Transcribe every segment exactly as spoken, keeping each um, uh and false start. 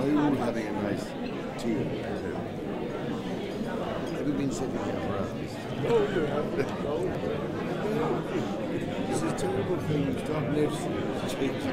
you all having a nice tea? Have you been sitting here for hours? Oh, this is terrible for you. Stop noticing it's changing.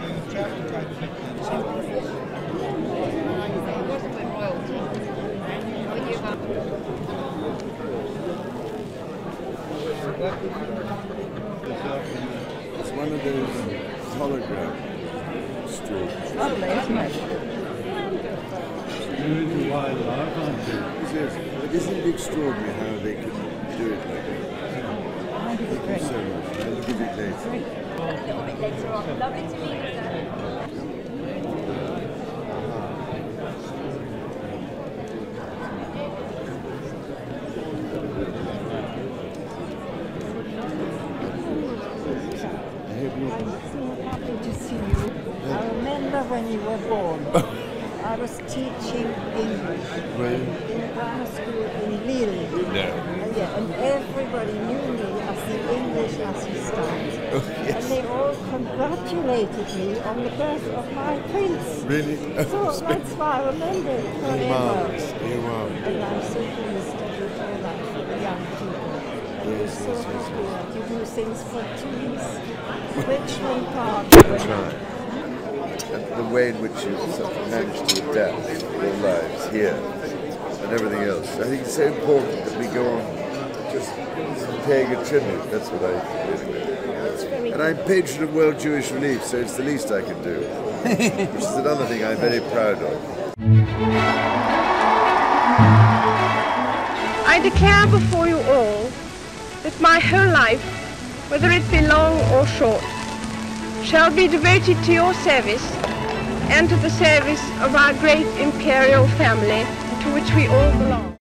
It's one of those hologram stools. Lovely, isn't it? You're into wildlife, aren't you? Yes, but isn't it extraordinary how they can do it like that? Thank you so much. I'll give it later. A little bit later on. Lovely to meet you, sir. I'm so happy to see you. I remember when you were born. I was teaching English Well, in a grammar school in Lille. no. And, yeah, and everybody knew me as the English assistant. Oh, yes. And they all congratulated me on the birth of my prince. Really? So that's why I remember it forever. Marvellous. You are. And I'm so pleased to do all that for the young people. And Yes, we're so yes, yes, happy yes. that you do things for teens. Richmond Park. That's right. And the way in which you sort of managed to adapt your lives here and everything else. I think it's so important that we go on just paying a tribute. That's what I think. And I'm patron of World Jewish Relief, so it's the least I can do. Which is another thing I'm very proud of. I declare before you all that my whole life, whether it be long or short, shall be devoted to your service and to the service of our great imperial family to which we all belong.